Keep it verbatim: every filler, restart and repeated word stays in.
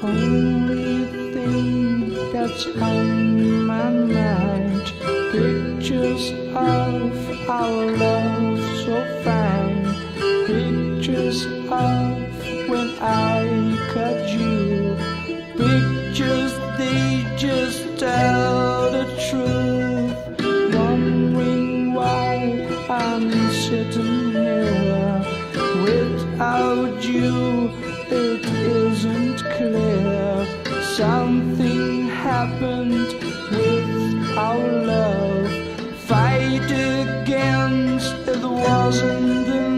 only thing that's on my mind. Pictures of our love so fine. Pictures of when I cut you. Pictures, they just tell the truth. Wondering why I'm sitting here without you. It isn't clear. Something happened with our love. Fight against, it wasn't the